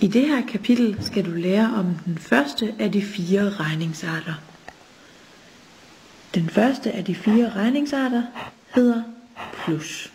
I det her kapitel skal du lære om den første af de 4 regningsarter. Den første af de 4 regningsarter hedder plus.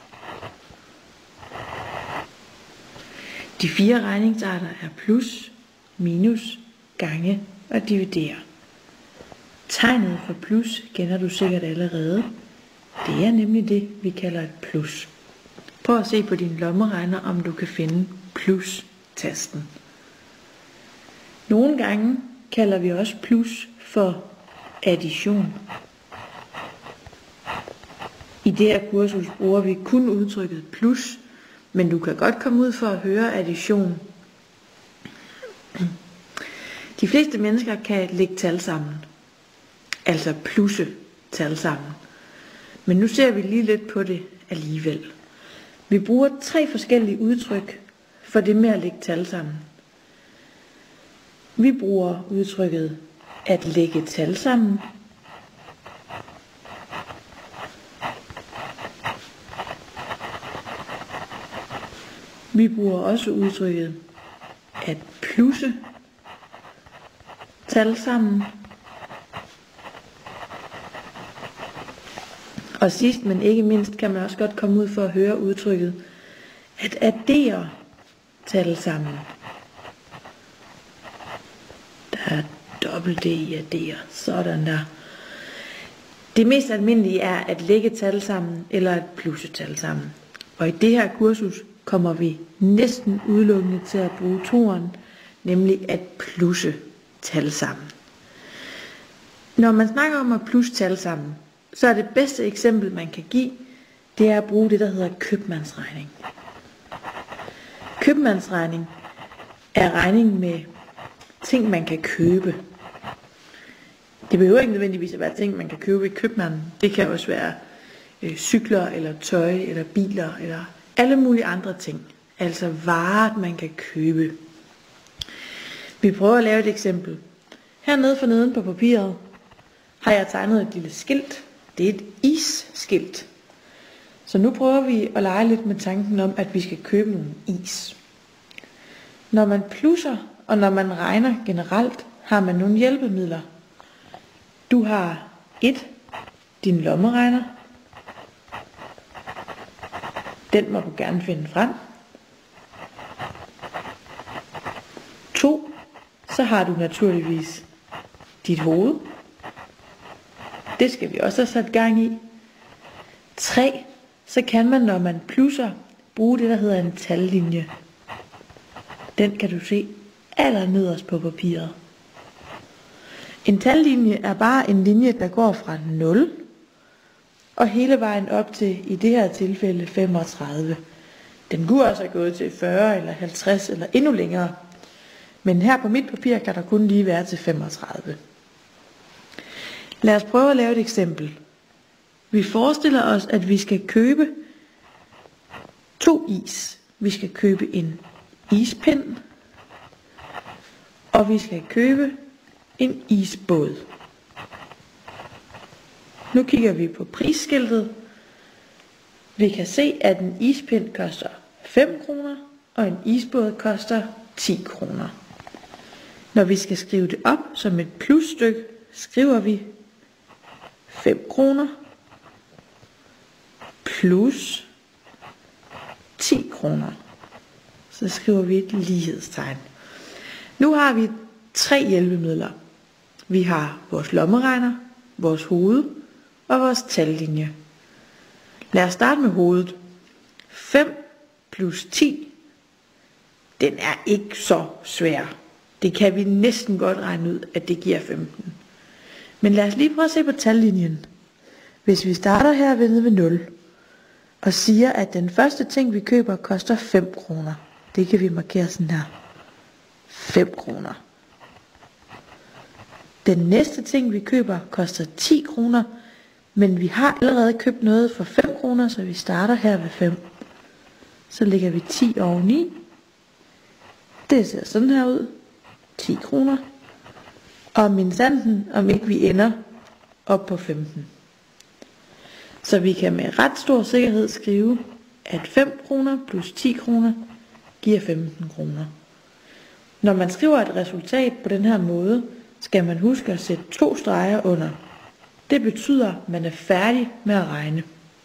De 4 regningsarter er plus, minus, gange og dividere. Tegnet for plus kender du sikkert allerede. Det er nemlig det, vi kalder et plus. Prøv at se på din lommeregner, om du kan finde plus-tasten. Nogle gange kalder vi også plus for addition. I det her kursus bruger vi kun udtrykket plus, men du kan godt komme ud for at høre addition. De fleste mennesker kan lægge tal sammen, altså plusse tal sammen. Men nu ser vi lige lidt på det alligevel. Vi bruger 3 forskellige udtryk for det med at lægge tal sammen. Vi bruger udtrykket at lægge tal sammen. Vi bruger også udtrykket at plusse tal sammen. Og sidst, men ikke mindst, kan man også godt komme ud for at høre udtrykket at addere tal sammen. Der er dobbelt D i addere. Sådan der. Det mest almindelige er at lægge tal sammen eller at plusse tal sammen. Og i det her kursus kommer vi næsten udelukkende til at bruge toeren, nemlig at plusse tal sammen. Når man snakker om at plusse tal sammen, så er det bedste eksempel, man kan give, det er at bruge det, der hedder købmandsregning. Købmandsregning er regning med ting, man kan købe. Det behøver ikke nødvendigvis at være ting, man kan købe i købmanden. Det kan også være cykler, eller tøj, eller biler, eller alle mulige andre ting. Altså varer, man kan købe. Vi prøver at lave et eksempel. Hernede for neden på papiret har jeg tegnet et lille skilt. Det er et isskilt. Så nu prøver vi at lege lidt med tanken om, at vi skal købe nogle is. Når man plusser, og når man regner generelt, har man nogle hjælpemidler. Du har 1. Din lommeregner. Den må du gerne finde frem. 2. Så har du naturligvis dit hoved. Det skal vi også have sat gang i. 3. Så kan man, når man plusser, bruge det, der hedder en tallinje. Den kan du se allernederst på papiret. En tallinje er bare en linje, der går fra 0 og hele vejen op til, i det her tilfælde, 35. Den kunne også have gået til 40 eller 50 eller endnu længere. Men her på mit papir kan der kun lige være til 35. Lad os prøve at lave et eksempel. Vi forestiller os, at vi skal købe 2 is. Vi skal købe en ispind, og vi skal købe en isbåd. Nu kigger vi på prisskiltet. Vi kan se, at en ispind koster 5 kroner, og en isbåd koster 10 kroner. Når vi skal skrive det op som et plusstykke, skriver vi 5 kroner plus 10 kroner. Så skriver vi et lighedstegn. Nu har vi 3 hjælpemidler. Vi har vores lommeregner, vores hoved og vores tallinje. Lad os starte med hovedet. 5 plus 10, den er ikke så svær. Det kan vi næsten godt regne ud, at det giver 15. Men lad os lige prøve at se på tallinjen. Hvis vi starter her ved 0, og siger, at den første ting, vi køber, koster 5 kroner. Det kan vi markere sådan her. 5 kroner. Den næste ting, vi køber, koster 10 kroner, men vi har allerede købt noget for 5 kroner, så vi starter her ved 5. Så lægger vi 10 oveni. Det ser sådan her ud. 10 kroner. Og minsandten, om ikke vi ender op på 15. Så vi kan med ret stor sikkerhed skrive, at 5 kroner plus 10 kroner giver 15 kroner. Når man skriver et resultat på den her måde, skal man huske at sætte 2 streger under. Det betyder, at man er færdig med at regne.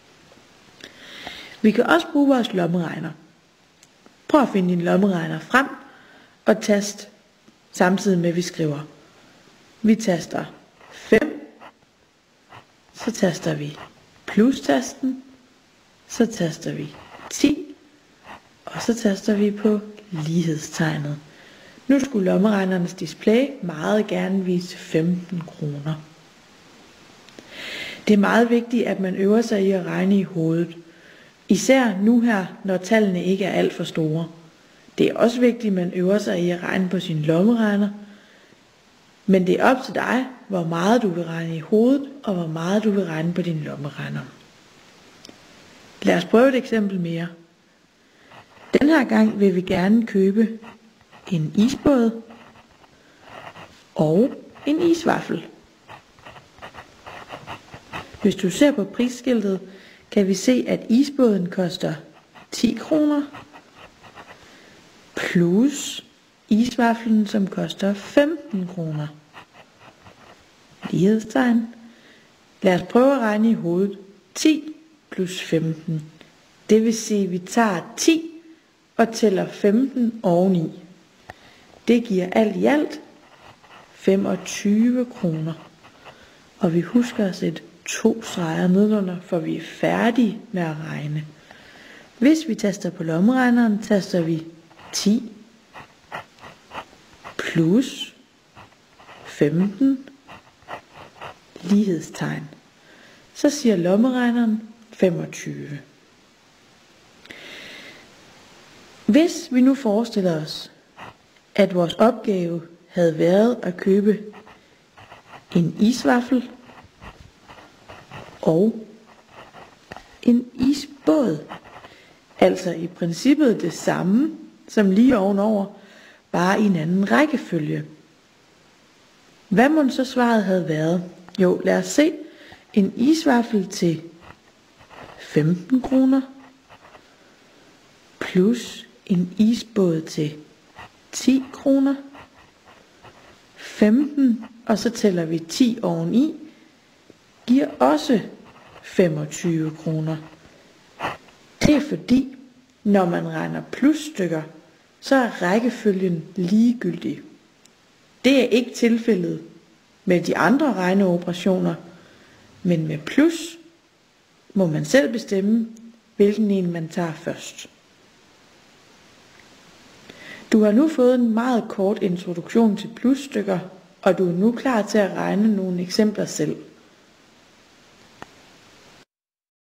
Vi kan også bruge vores lommeregner. Prøv at finde din lommeregner frem og tast samtidig med at vi skriver. Vi taster 5, så taster vi plustasten, så taster vi 10, og så taster vi på lighedstegnet. Nu skulle lommeregnernes display meget gerne vise 15 kroner. Det er meget vigtigt, at man øver sig i at regne i hovedet. Især nu her, når tallene ikke er alt for store. Det er også vigtigt, at man øver sig i at regne på sin lommeregner. Men det er op til dig, hvor meget du vil regne i hovedet, og hvor meget du vil regne på din lommeregner. Lad os prøve et eksempel mere. Den her gang vil vi gerne købe en isbåd og en isvaffel. Hvis du ser på prisskiltet, kan vi se, at isbåden koster 10 kroner, plus isvaflen, som koster 15 kroner. Lighedstegn. Lad os prøve at regne i hovedet. 10 plus 15. Det vil sige, at vi tager 10 og tæller 15 oveni. Det giver alt i alt 25 kroner. Og vi husker at sætte 2 streger nedenunder, for vi er færdige med at regne. Hvis vi taster på lommeregneren, taster vi 10 plus 15 lighedstegn. Så siger lommeregneren 25. Hvis vi nu forestiller os, at vores opgave havde været at købe en isvaffel og en isbåd, altså i princippet det samme som lige ovenover, bare i en anden rækkefølge. Hvad mon så svaret havde været? Jo, lad os se. En isvaffel til 15 kroner plus en isbåd til 10 kroner. 15, og så tæller vi 10 oveni, giver også 25 kroner. Det er fordi, når man regner plusstykker, så er rækkefølgen ligegyldig. Det er ikke tilfældet med de andre regneoperationer, men med plus må man selv bestemme, hvilken en man tager først. Du har nu fået en meget kort introduktion til plusstykker, og du er nu klar til at regne nogle eksempler selv.